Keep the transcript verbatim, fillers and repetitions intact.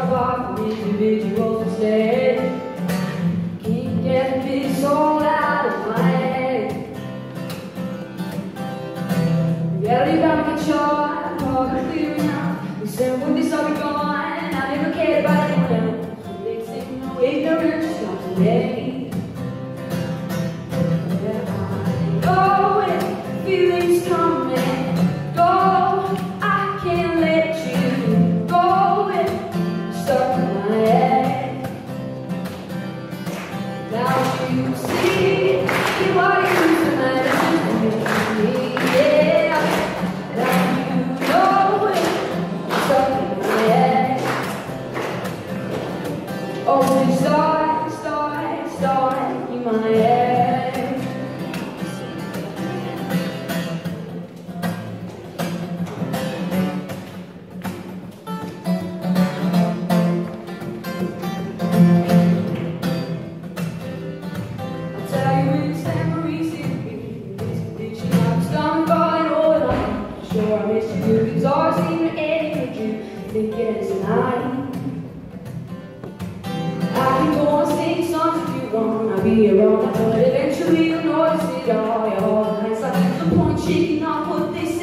apart from individuals instead. Can't get this all out of my head. Reality about my child, I'm talking clear now. We said when this all be gone, I never cared about anyone else. So they say no ignorance is not today. Yeah, I know it, feelings come and go. I can't let you go. It's stuck in my head. Now you see, you are used to my me, yeah. Now you know it, it's stuck in my head. Oh, we start, start, start in my head. I'll tell you it's memories in me. This condition I'm stomach falling over on. Sure I miss you, it's all seem to end with you. Thinking it's tonight. I can go on sing songs if you want, I'll be around, but eventually you'll notice it all. Your whole nights like the point shaking off what they say.